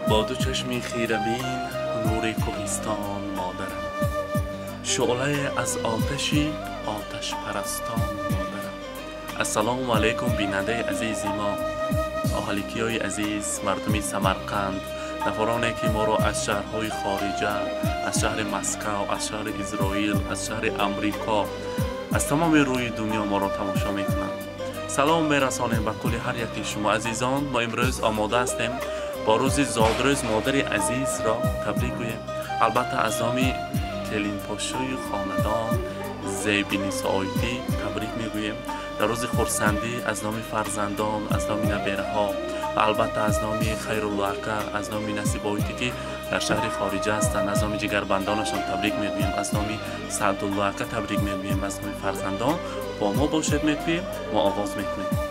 با دو چشمی خیره بین نور کوهستان مادرم، شعله از آتشی آتش پرستان مادرم. السلام علیکم بیننده عزیزی ما، اهالیکی های عزیز، مردمی سمرقند، نفرانی که ما را از شهرهای خارجه، از شهر مسکو، از شهر اسرائیل، از شهر امریکا، از تمام روی دنیا ما را تماشا میکنند. سلام میرسانیم به کل هر یکی شما عزیزان. ما امروز آماده هستیم با روز زادروز مادر عزیز را تبریک گوییم. البته از نام کلین پاشوی خاندان زیبینی سایتی تبریک میگوییم. در روز خورسندی از نام فرزندان، از نام نبیره ها و البته از نام خیرالله اکا، از نام نصیبایتی که در شهر خارجه هستند، از نام جگربندانشان تبریک میگوییم، از نام سعدالله اکا تبریک میگوییم، از نام فرزندان. با ما باشد میگوییم، ما آواز میکنیم.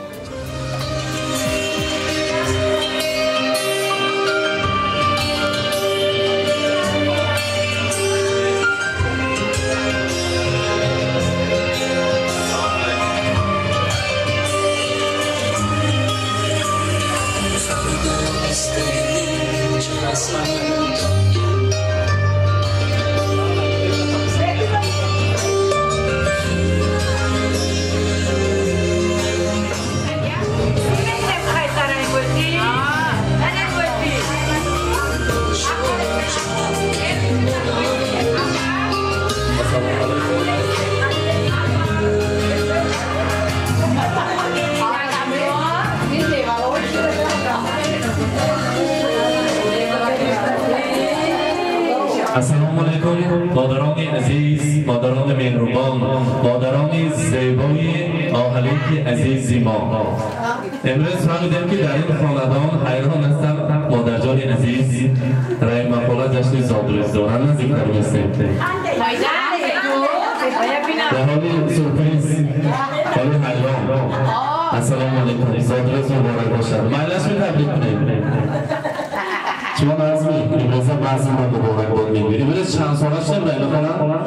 السلام علیکم مادران عزیز، مادران مهربان، مادران زیبای اهالیک عزیز ما. امروز فهمیدیم که در این خاندان حیران هستم مادرجان عزیز رای مقاله جشن زادروز دارن نزدیکتر میستیم. در حال سورپریز حال حیران. السلام علیکم، زادروز مبارک باشد. مایلش می تبریک کنیم. شما نظمی امروز بعضی ما مبارک باد میگوییم. امروز چند ساله شد رایلا خانم؟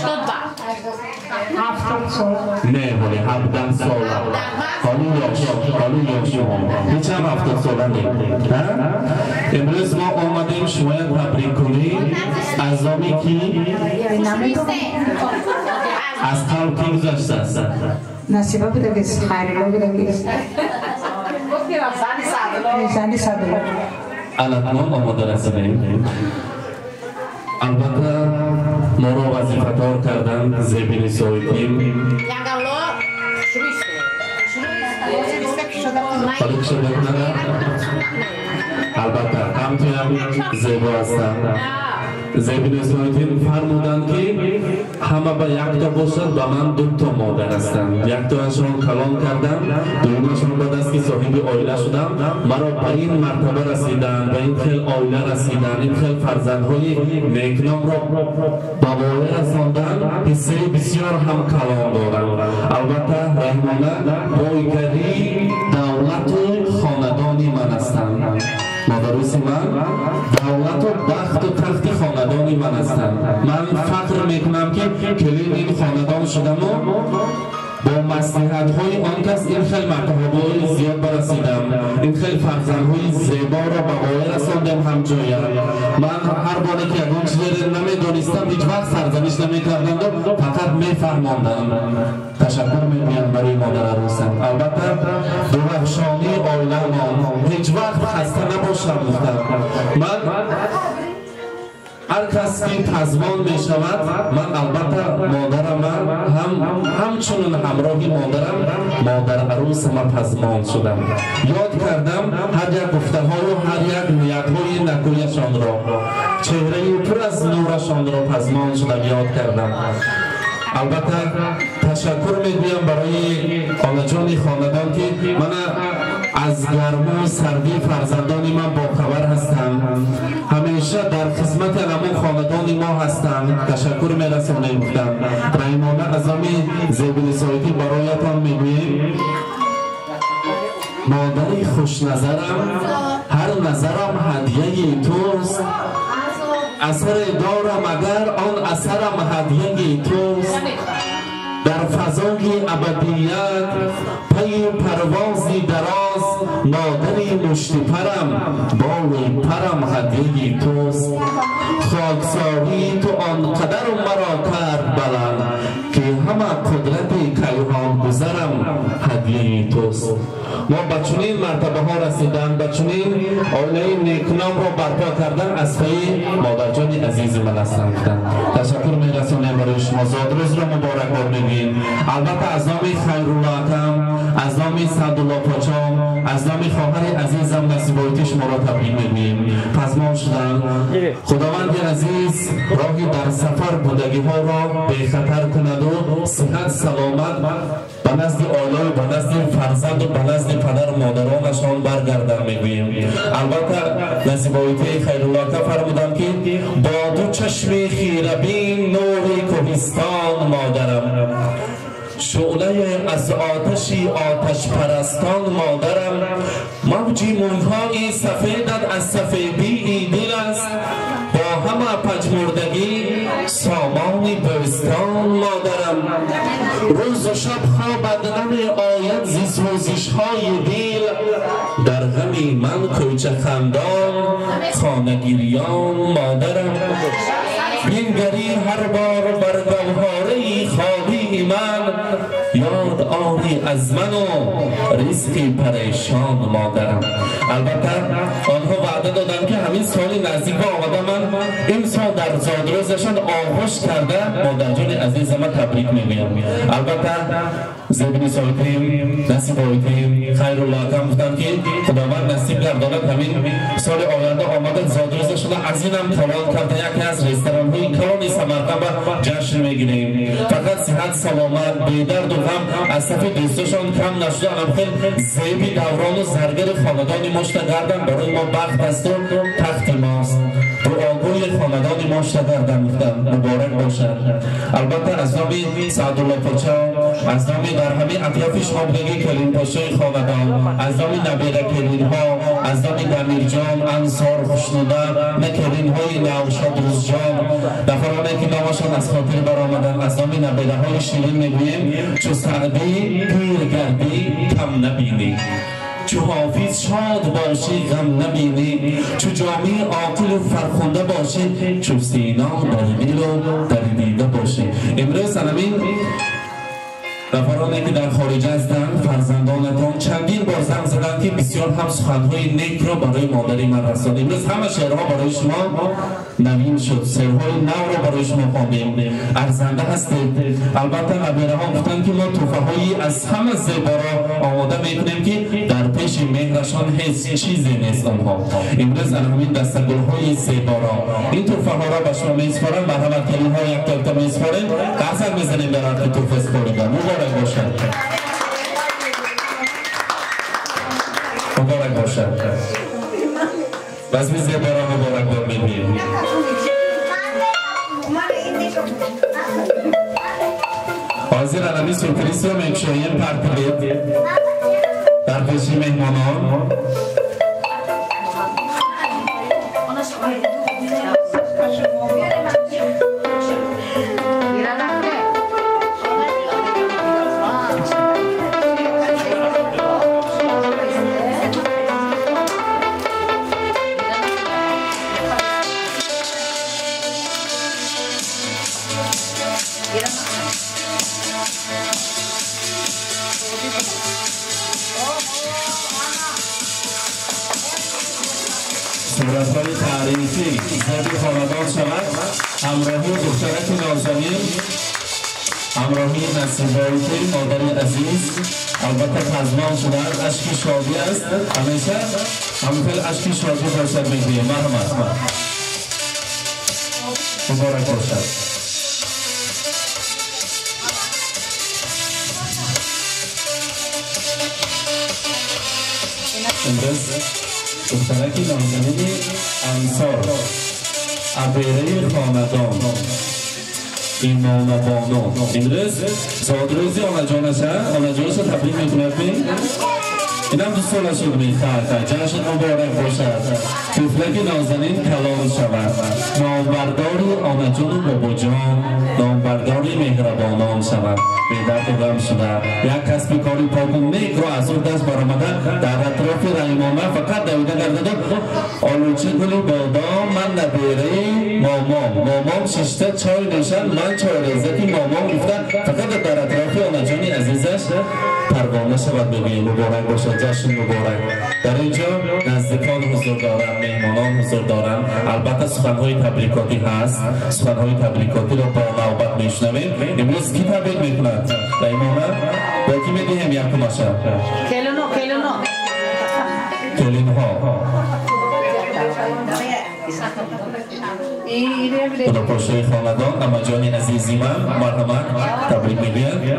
70 سال. نه ولی 17 ساله. حالی یا شما هیچ هم 70 ساله نیم. امروز ما آمدیم شما تبریک کنیم از نامی کی؟ از قلب کی گذاشته است؟ نصیبه بوده که خیرالله بوده که زنی سعدالله. الان آماده رسیدیم. البته ما را وظیفه‌دار کردن زیبینی سایتی. حالی شده کنه؟ البته هم زیبا هستند. زیبینی سایتی فرمودند که همه به یک تا باشد، به من 2 تا مادر هستند. یک تاشون کلام کردن، دومشون بعد از که صاحب عائله شدم مرا به این مرتبه رسیدن، به این خیل عائله رسیدن، این خیل فرزندهای نیکنام را به واقع رساندن. حصه بسیار هم کلام دارند. البته رحمانه پایگری دولت خاندانی من هستند. مادروس من دولت و بخت و تخت خاندانی من هستند. من فخر میکنم که کلین این خاندان شدم و با مصلحت های آن کس این خیلی مرتبه زیاد برسیدم. این خیلی فرزندهای زیبا را به واقع رساندم هم جایم. من هر باره که اون چیزی نمیدانستم هیچ وقت سرزنش نمیکردم و فقط میفهماندم. تشکر میگویم برای مادر عروسم. البته درخشانی عائله ما هیچ وقت خسته نباشم گفتم. من هر کس که پزمان می شود، من البته مادرم همچنون همراهی مادر عروس ما پزمان شدم. یاد کردم هر یک گفته ها و هر یک نیت های نکویشان را، چهره پر از نورشان را پزمان شدم، یاد کردم. البته تشکر میگویم برای آلجان خاندان که من از گرما و سردی فرزندان من با خبر هستم. همیشه در خدمت همون خاندان ما هستم. تشکر میرسونم. گفتم رحمانه از نام زیبینی سایتی برایتان میگوییم مادری خوش نظرم، هر نظرم هدیه توست. اثر دارم اگر آن اثرم هدیه توست. در فضای ابدیت پی پروازی دراز مادری مشتی پرم بال پرم هدیه توست خاکساری تو آنقدر مرا کرد بلند که همه قدرت کیهان گذرم هدیه توست. ما به چنین مرتبه ها رسیدن، به چنین عائله نیکنام را برپا کردن از پی مادرجان عزیز من هستند. تشکر می‌رسونیم برای شما، زادروز را مبارک باد میگیم. البته از نام خیرالله اکرم، از نام سعدالله پاچا، از نام خواهر عزیزم نصیبایتی شما را تبریک میگیم. پزمان شدن خداوند عزیز راهی در سفر بودگی ها را به خطر کند و صحت سلامت به نزد آلای به نزد فرزند و به نزد پدر و مادرانشان برگردن میگوییم. البته نصیبایتی خیرالله اکرم فرمودند که با دو چشم خیره بین نور کوهستان مادرم، شعله از آتشی آتش پرستان مادرم، موجی مویهای سفیدت از سفیدی دل است، با همه پژمردگی سامانی بستان مادرم، روز و شب خوابت نمی آید زی سوزش های دل، در غمی من کوچه خندان خانه گریان مادرم، بینگری هر بار بر گوهره خالی من، یاد آری از من و رزقی پریشان مادرم. البته آنها وعده دادن که همین سال نزدیک آمده من این سال در زادروزشان آغوش کرده مادرجان عزیز من تبریک میگویم. البته زبین سایتیم نصیبایتیم خیرالله اکرم گفتن که خداوند نصیب گرداند همین سال آینده آمده زادروزشان از اینم توان کرده یکی از رستوران های کلان سمرقند جشن میگیریم. فقط صحت سلامت بی درد و غم از صف دوستشان کم نشده، هم خیلی زیبی دوران و زرگر خاندان مشتگردن برای ما بخت است و تخت ماست. دعاگوی خاندان ما شگردن مبارک باشد. البته از نام سعدالله پاچا، از نام در همه اطراف شما بگی کلین پاشای خاندان، از نام نبیره کلین ها، از نام دمیر جان انصار خوشنودن، نه کلین های نوشاد روز جان دفرانه که نامشان از خاطر برآمدن، از نام نبیره های شیرین میگوییم چو سعدی پیر گردی کم نبینی، چو حافظ شاد باشی غم نبینی، چو جامی عاقل و فرخنده باشی، چو سینا در دل و در دیده باشی. امروز همین نفرانی که در خارج هستند فرزندانتان چندین بار زنگ زدند که بسیار هم سخنهای نیک را برای مادری من رساند. امروز همه شعرها برای شما نوین شد، شعرهای نو را برای شما خواندیم، ارزنده هستید. البته نبیره ها گفتند که ما تحفه‌هایی از همه زیبا را آماده میکنیم که در پیش مهرشان هیچ چیزی نیست. آنها امروز همین دستگل‌های زیبا را این تحفه‌ها را به شما میسپارم، مرحمت کلین‌ها یک تا میسپاریم، قصد میزنیم در حق تحفه سپاریدن. مبارک باشد، مبارک باشد. بس می زیبا را مبارک بار میگوییم. حاضر علمی سورپریز را میگشاییم پرتلید در پیشی مهمانان. صورتهای تعریفی زبی خاندان شود، همراهی دخترک نازنین، همراهی نصیبایتی مادر عزیز. البته پزمان شدن اشکی شادی است، همیشه همینطور اشکی شادی باشد میگویم. مرحمت مبارک باشد. امروز دخترکی نازنین انصار عبیره خاندان ایمان بانو امروز زادروزی آنجانش تبریک میکنه. اینم دوستان شد میخواد جشن مبارک باشد طفلک نازنین کلام شود نامبرداری آنجان بابا جان نامبرداری مهربانان شود به درد و غم شده یک کسب کاری پاک و نیک را از او دست برآمده در اطراف رحیمانه فقط دویده گردد آلوچه گلی بادام من نبیره مامام ششته چای نوشن من چای رزتی مامام گفتن فقط در اطراف آنجان عزیزش پروانه شود بگوییم مبارک باشد جشن مبارک در اینجا نزدیکان حضور دارن مهمانان حضور دارن البته سخنهای تبریکاتی هست سخنهای تبریکاتی رو با نوبت میشنویم امروز کی تبریک میکند رحیمانه با کی میدهیم یک تماشا کلینها خدا پاشوی خاندان اما جانی عزیزی من مرحمت تبریک میگویم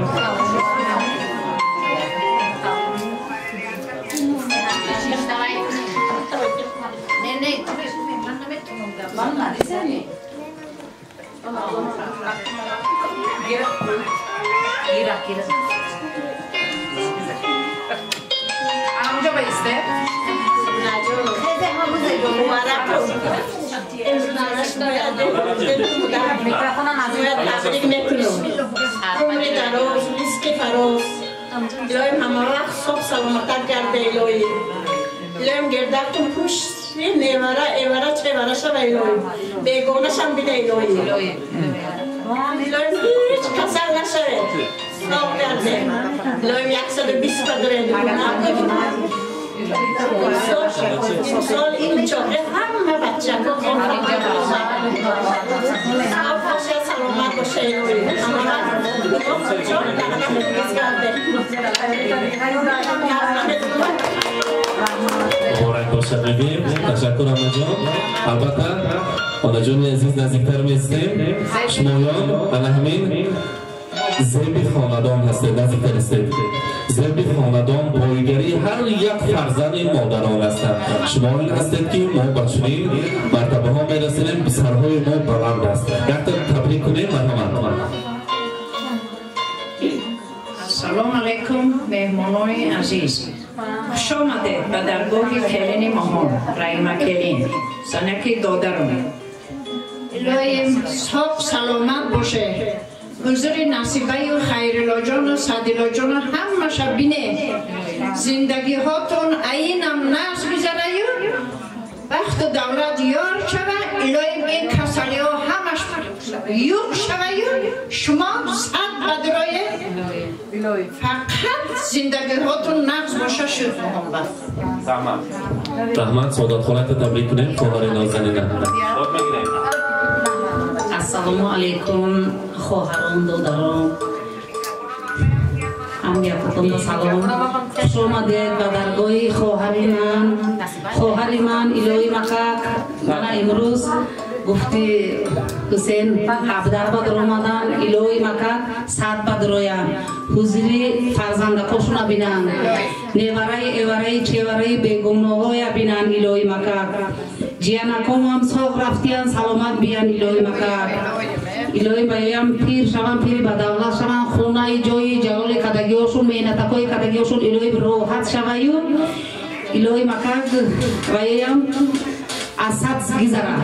Ilahim hamara sob salamatat garde Ilahim. Ilahim gerdaktun push nevara chevara shava Ilahim. Begona sham bide Ilahim. Ilahim hiç kasal nashave. Sob garde. Ilahim 120 padre duguna. İmsal in çoğe hamma bachcha ko khona sob bashe salamat bashe Ilahim. Hamara çok مبارک باشد بگیم تشکر آنجان البته آنجان عزیز نزدیکتر میستیم شمایان الهمین زیبی خاندان هستید نزدیکتر هستید زیبی خاندان پایگری هر یک فرزند مادران هستند شمایان هستید که ما بچونیم مرتبه ها میرسیم سرهای ما بلند است یک تبریک کنیم مرحمت سلام علیکم مهمانان عزیز خوش آمدید به درگاه کلین مامان رحیمه کلین زنک دادرم الهیم صاف سلامت باشه گذر نصیبه و خیرلا جان و صدیلا جان همه شبینه زندگی هاتون اینم نفس بزنه وقت دولت یار شوه الهیم این کسلی ها همش یوک شوه شما صد بدرایه فقط زندگی هاتون نقص باشه شد محمد رحمت سعادت خانت تبریک کنیم خواهر نازنینه السلام علیکم خواهران دادران هم یکتون سلام خوش آمدید به درگاه خواهر من الهی مکک من امروز گفتی حسین 17 بدر آمدن الهی مکک 100 بدر آیم حضوری فرزندکاشون بینن نیوره ایوره چیوره بیگمناهای بینن الهی مکک جیانکم هم ساق رفتیان سلامت بیان الهی مکک الهی بایم پیر شوم پیر بدولت شوم خونه جای جلال کدگیاشون مینتکای کدگیاشون الهی راحت شویم الهی مکک بایم اسد گذرا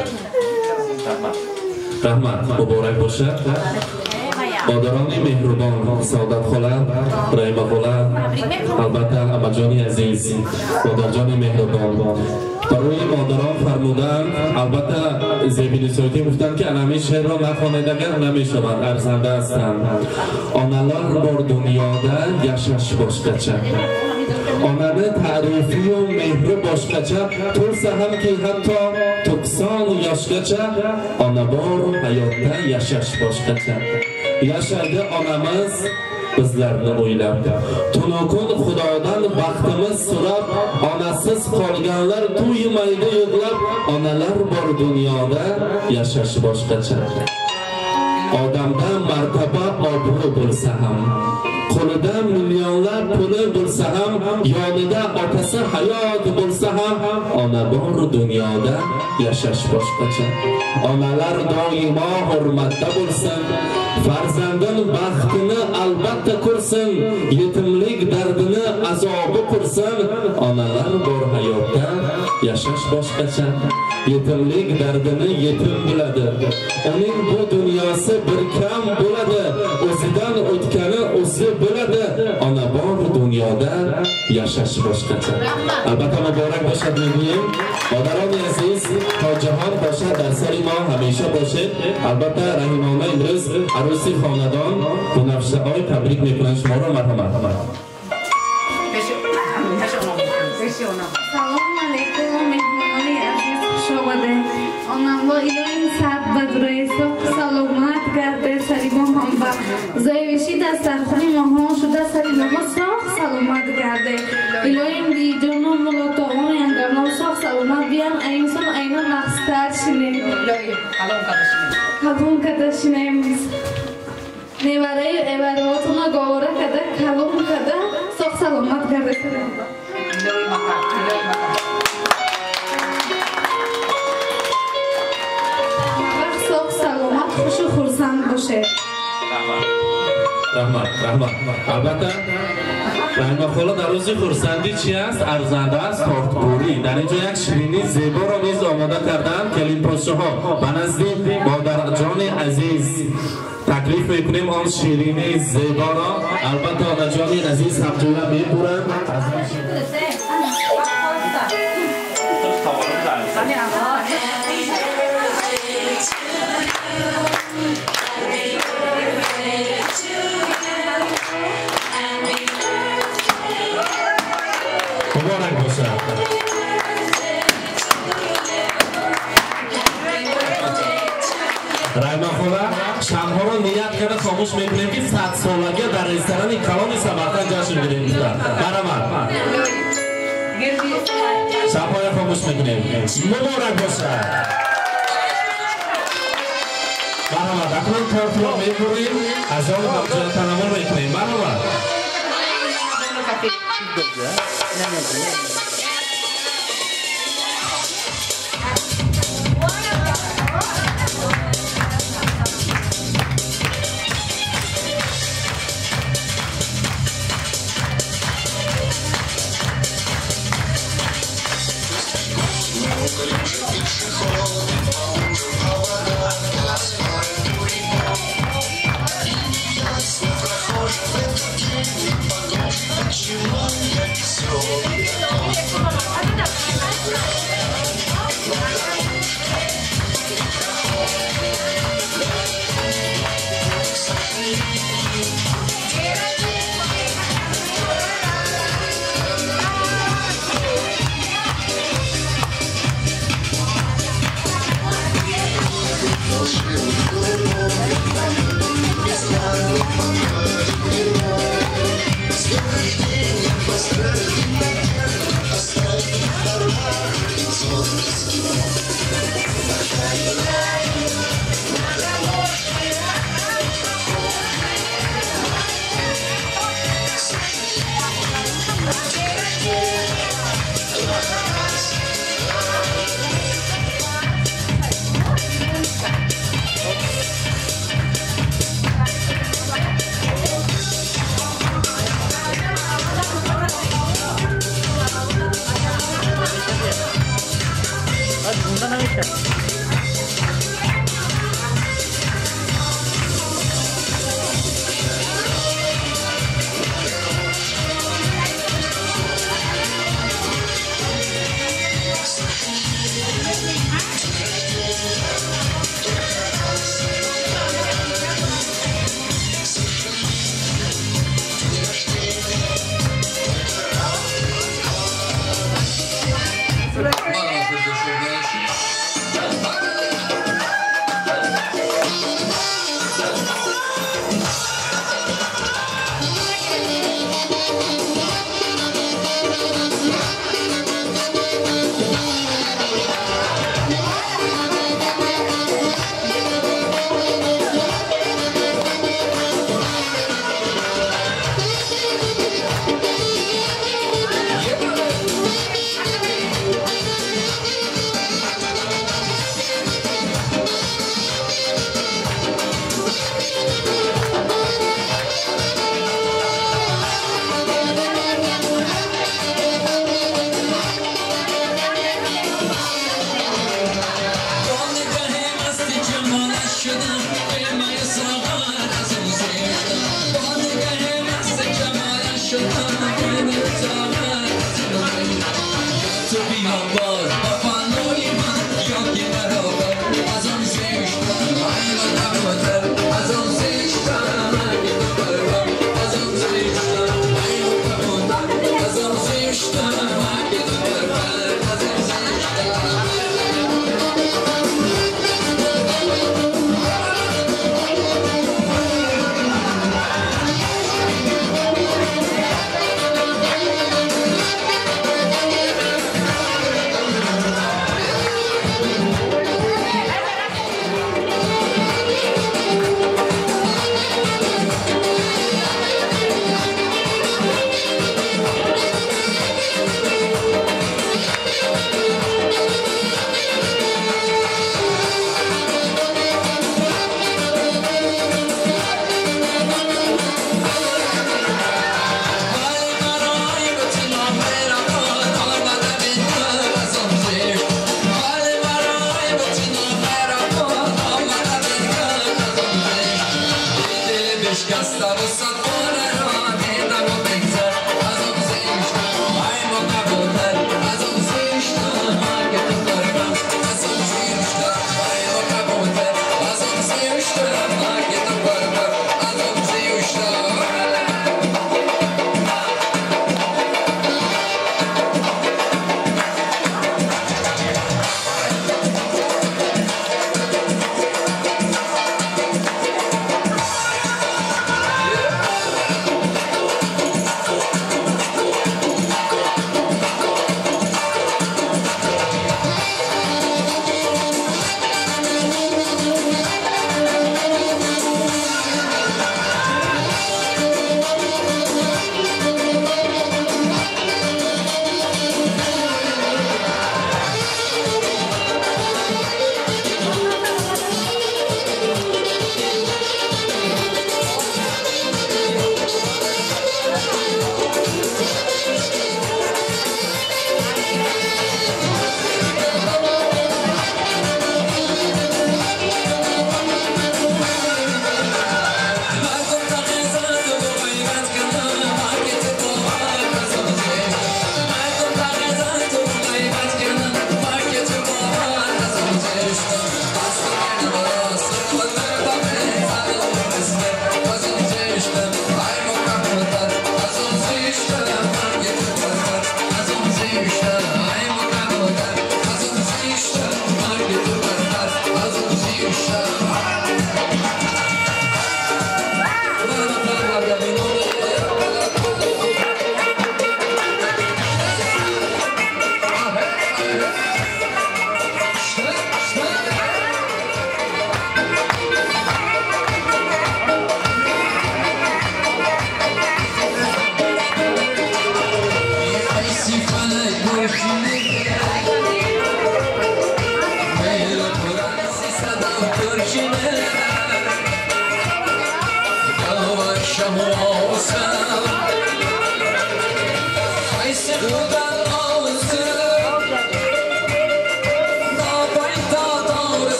رحمت مبارک باشد مادران مهربان سعادت خالد رحیمه خالد البته امجانی عزیز مادرجان مهربان برای مادران فرمودن البته زیبی نسایتی گفتن که انمی شعر را نخواندگر نمیشوند ارزنده هستند آنالار بر دنیادا یشش باشقچه آنانه تعریفی و مهر باشقچه ترس هم که حتی تکسان و یشقچه آنبار حیاتا یشش باشقچه یشده آنمز bizlarni o'ylab tunukun xudodan baxtimiz so'rab onasiz qolganlar to'ymaydi yig'lab onalar bor dunyoda yashash boshqacha odamda martaba obro' bo'lsa ham qo'lida millionlar puli bo'lsa ham yonida otasi hayot bo'lsa ham ona bor dunyoda yashash boshqacha onalar doimo hurmatda bo'lsin farzandin baxtini albatta ko'rsin yetimlik dardini azobi ko'rsin bilsin, onalar bor hayotda yashash boshqacha. Yetimlik dardini yetim biladi. Uning bu dunyosi bir kam bo'ladi. O'zidan o'tgani o'zi biladi. Ona bor dunyoda yashash boshqacha. Albatta muborak bاشد میگوییم. مادران عزیز تا جهان باشد در سر ما همیشه باشد. البته رحیمانه امروز عروسی خاندان بنفشه های تبریک میکنن شما را. مرحمت. سلام علیکم مهمانان عزیز، خوش آمدید. آنم با ایران سر بدروی صبح سلامت کرده سری ما هم با زایوشی دسترخوانی ما هم شده سری ما صاف سلامت کرده. ایلویم دی جنون ملات آن انگرنا صاف سلامت بیان اینسان اینا مقصد شنه. ایلویم کلون کده شنه. نیواره ایواراتونا گواره کده کلون کده صاف سلامت کرده سری. صاف سلامت خوش و خرسند باشه. رحمت. البته رحمت خاله در روز خرسندی چی است؟ ارزنده است تارتپوری. در اینجا یک شیرینی زیبا را نیز آماده کردن. کلیم پاشو ها به نزد مادر جان عزیز تکلیف میکنیم آن شیرینی زیبا را. البته آن جان عزیز هم جویا میبورن. مبارک باشد. رحمه خدا شمها را نیت کرده خاموش میکنیم که 100 سالگی در رستوران کلان سمرقند جشن گیریم. برامد شمهای خاموش میکنیم. مبارک باشد. برامد اکنون طرف را میکنیم از آن همچنان تنمون میکنیم. برامد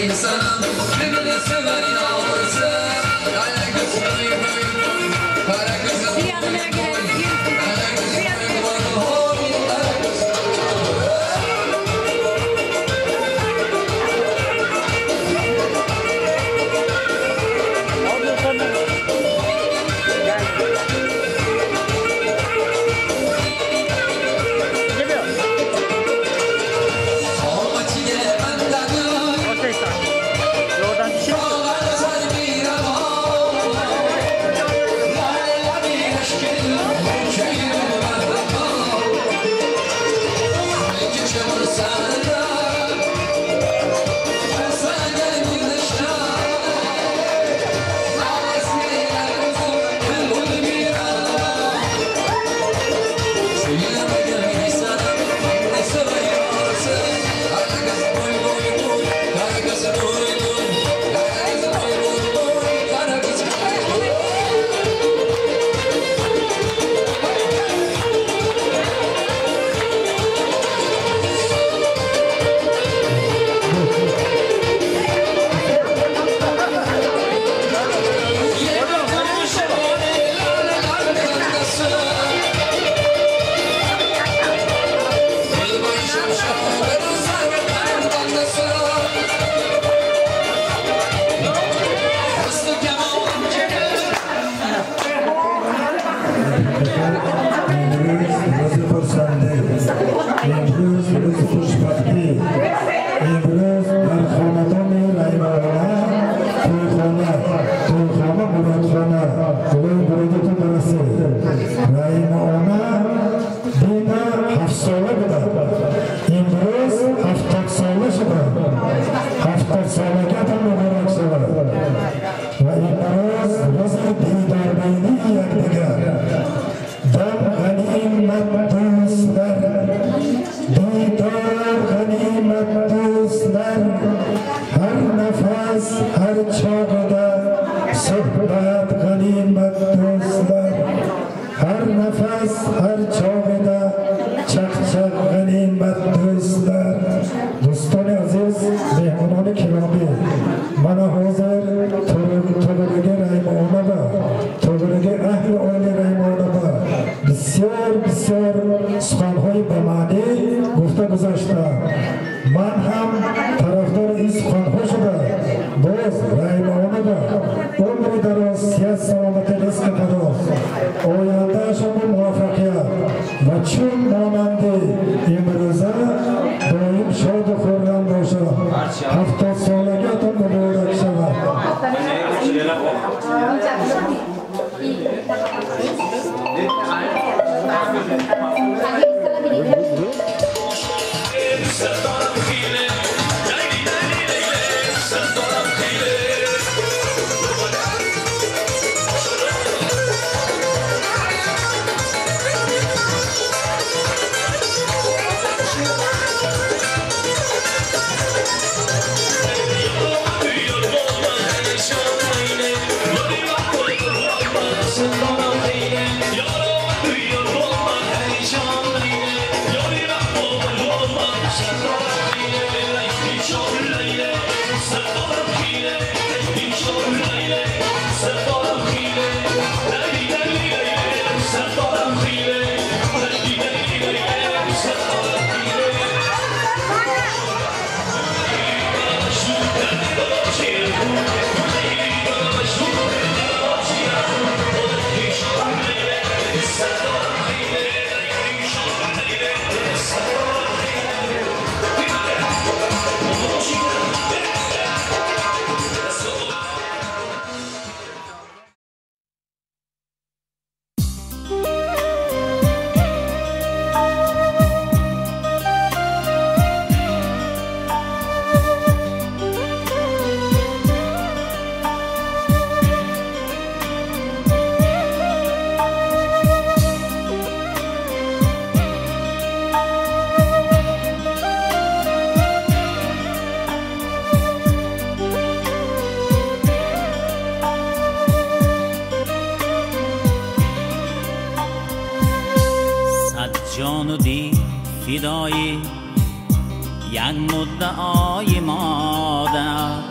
جان و دید فدایی یک مدعای مادر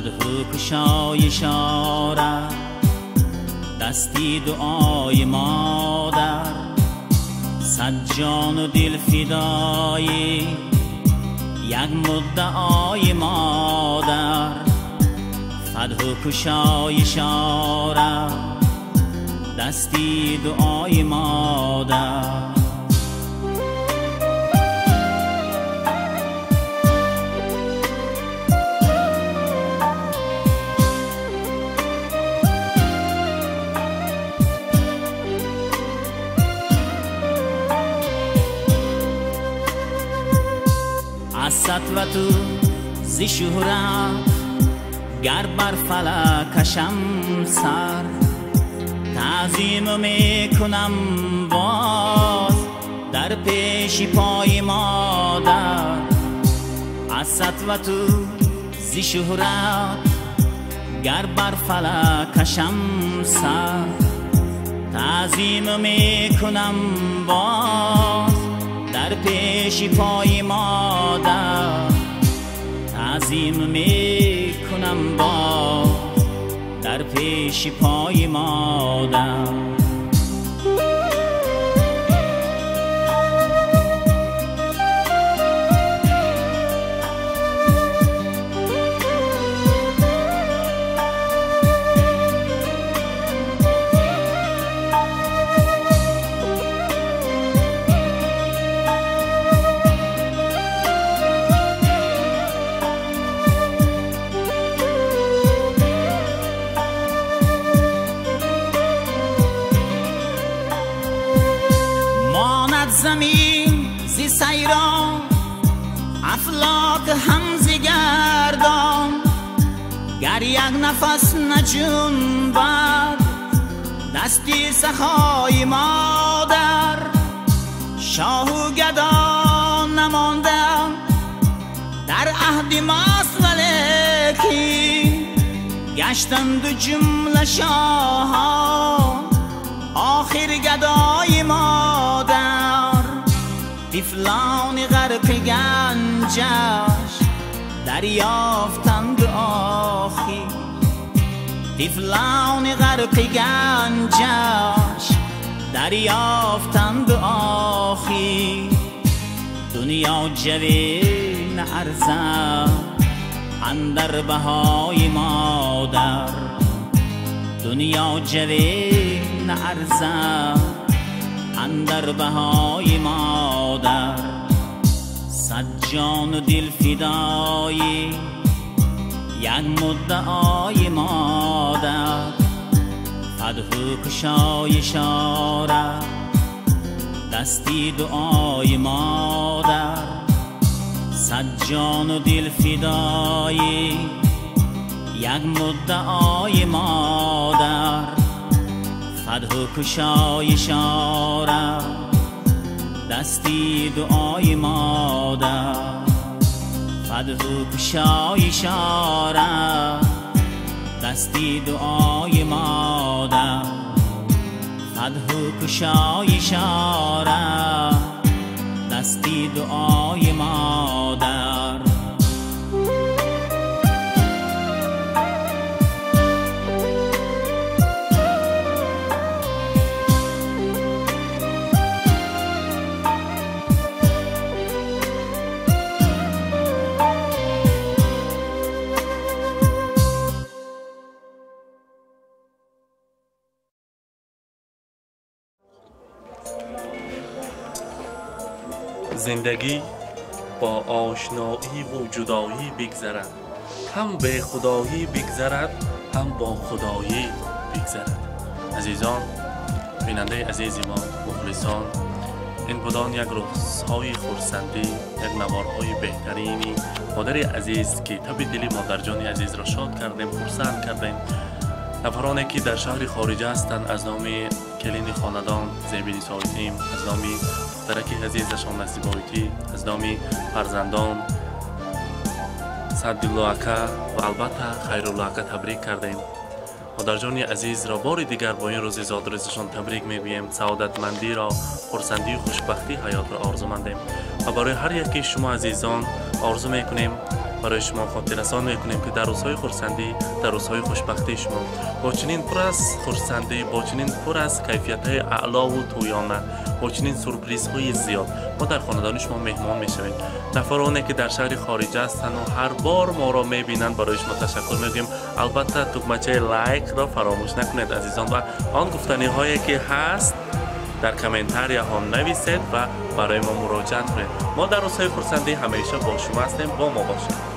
فدهو کشای شاره دستی دعای مادر صد جان و دل فدایی یک مدعای مادر فدهو کشای شاره دستی دعای مادر از سطوت و زی شهرت گر بر فلک کشم سر تعظیم میکنم باز در پیش پای مادر از سطوت و زی شهرت گر بر فلک کشم سر تعظیم میکنم باز در پیش پای مادر تعظیم میکنم باز در پیش پای مادر زمین زی سیران افلاک هم زی گردان گر یک نفس نجنبد دستی سخای مادر شاه و گدا نماندم در عهد ماست ولیکی گشتند جمله شاهان آخر گدای مادر طفلان غرق گنجش دریافتند آخی طفلان غرق گنجش دریافتند آخی دنیا جوین ارزد اندر بهای مادر دنیا جوین ارزد اندر بهای مادر صد جان و دل فدایی یک مدعای مادر فدهو کشای شاره دستی دعای مادر صد جان و دل فدایی یک مدعای مادر فدهو کشای شاره دستی دعای مادر فدهو کشای شاره دستی دعای مادر فدهو کشای شاره دستی دعای مادر زندگی با آشنایی و جدایی بگذرد هم به خدایی بگذرد هم با خدایی بگذرد عزیزان بیننده عزیز ما مخلصان این بودن یک روزهای خرسندی یک نوارهای بهترینی مادر عزیز که تب دلی مادر جان عزیز را شاد کردیم خرسند کردیم نفرانی که در شهر خارج هستند از نام کلین خاندان زیبینی سایتیم از نام دخترک عزیزشان نصیبایتی از نام فرزندان صدالله اکا و البته خیرالله اکا تبریک کردیم مادر جان عزیز را بار دیگر با این روز زادروزشان تبریک میگوییم سعادتمندی را خرسندی و خوشبختی حیات را آرزو مندیم و برای هر یکی شما عزیزان آرزو میکنیم برای شما خاطر رسان میکنیم که در روزهای خرسندی، در روزهای خوشبختی شما با چنین پر از خرسندی، با چنین پر از کیفیت‌های اعلا و تویانه، با چنین سورپرایزهای زیاد ما در خاندان شما مهمان میشویم. نفرانی که در شهر خارج هستند و هر بار ما را میبینند برای شما تشکر میگیم. البته تکمچه لایک را فراموش نکنید عزیزان و آن گفتنی هایی که هست در کامنتاری هم نویسید و برای ما مراجعه کنید. ما در روزهای خرسندی همیشه با شما هستیم. با ما باشید.